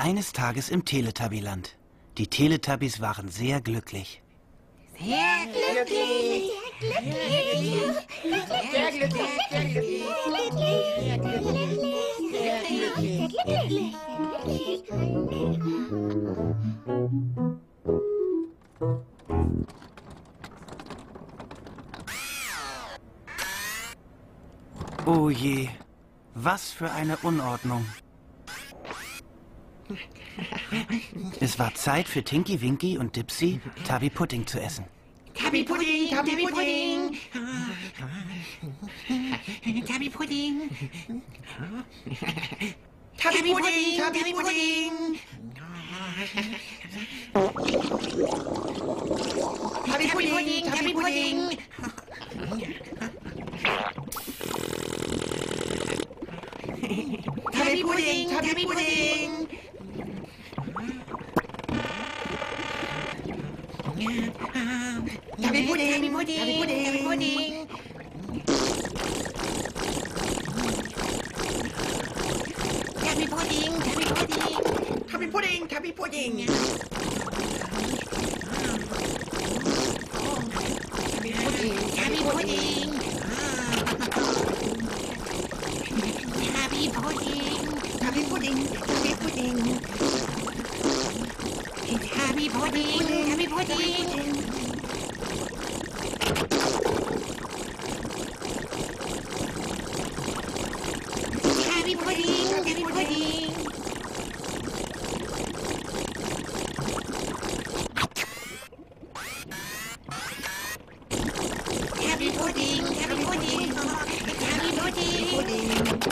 Eines Tages im Teletubbyland. Die Teletubbies waren sehr glücklich. Sehr glücklich. Sehr glücklich. Oh je, was für eine Unordnung. Es war Zeit für Tinky Winky und Dipsy, Tubby Pudding zu essen. Tubby Pudding, Tubby Pudding. Tubby Pudding. Tubby Pudding, Tubby Pudding. Tubby Pudding, Tubby Pudding. Tubby Pudding, Tubby Pudding. Tubby Pudding, Tubby Pudding, Tubby Pudding. Tubby Pudding, Tubby Pudding. Tubby Pudding, Tubby Pudding. Tubby Pudding, Tubby Pudding. Tubby Pudding, Tubby Pudding, Tubby Pudding. Tubby Pudding, Tubby Pudding. Tubby Pudding, Tubby Pudding. Tubby Pudding, Tubby Pudding. Tubby Pudding.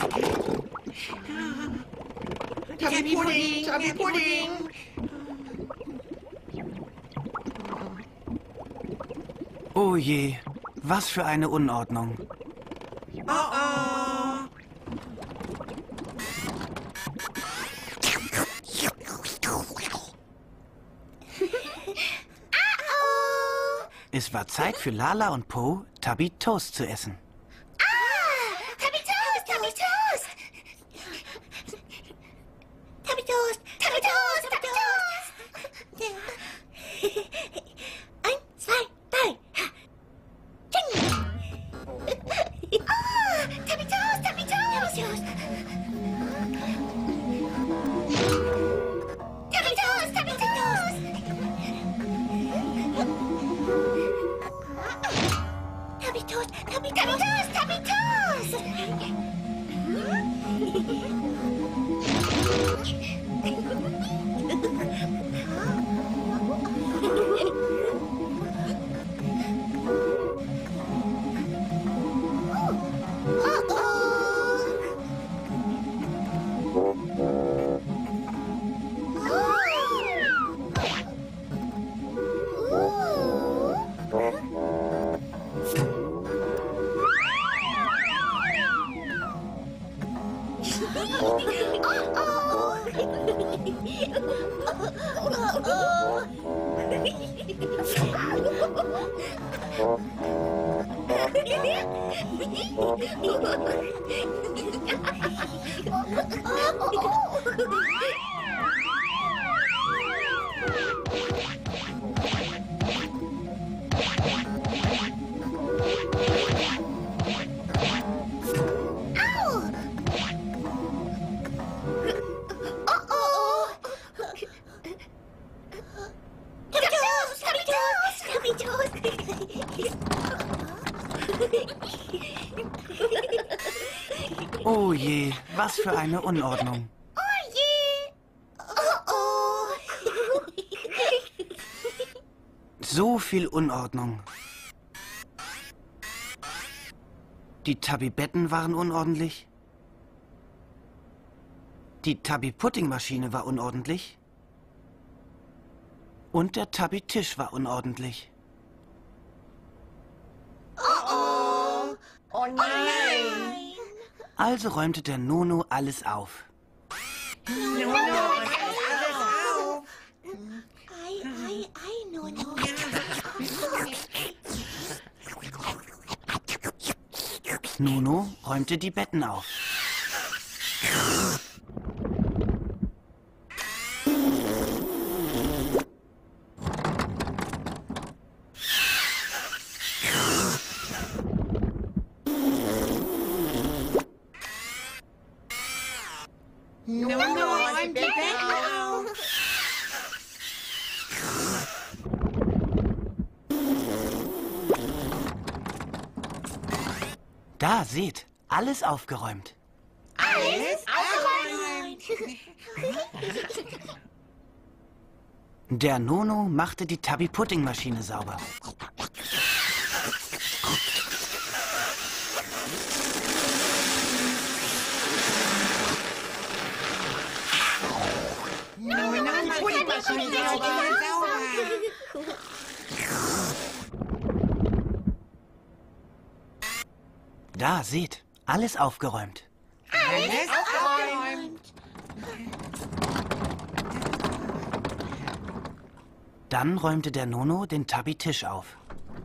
Tubby Pudding, Tubby Pudding. Oh je, was für eine Unordnung. Oh oh. Es war Zeit für Lala und Po, Tubby Toast zu essen. Tubby Toast, Tubby Toast. Tubby Toast, Tubby Toast, Tubby Toast. 1, 2, 3. Tsching. Tubby Toast, Tubby Toast. Tubby Toast, Tubby Toast. Tubby Toast, Tubby Toast, Tubby Toast. Oh je, was für eine Unordnung. Oh je. Oh oh. So viel Unordnung. Die Tubby-Betten waren unordentlich. Die Tubby-Pudding-Maschine war unordentlich. Und der Tubby-Tisch war unordentlich. Oh oh. Oh nein. Also räumte der Nono alles auf. Nono, alles auf. Ei, Nono. Nono räumte die Betten auf. Nono, räum die Betten auf. Da, seht, alles aufgeräumt. Alles aufgeräumt. Der Nono machte die Tubby-Pudding-Maschine sauber. Nono, die Puddingmaschine sauber. Da, seht, alles aufgeräumt. Alles aufgeräumt. Dann räumte der Nono den Tubby-Tisch auf.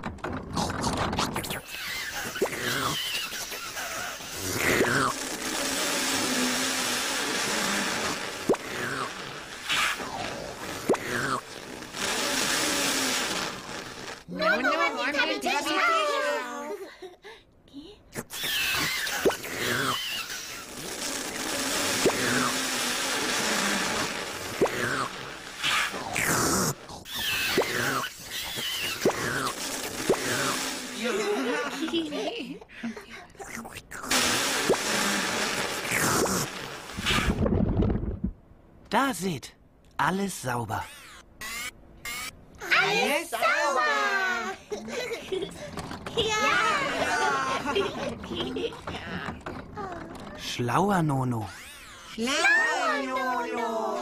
Nono, räum den Tisch auf. Da, seht, alles sauber. Alles sauber. Schlauer Nono. Schlauer Nono.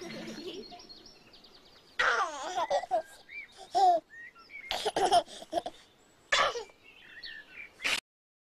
Oh,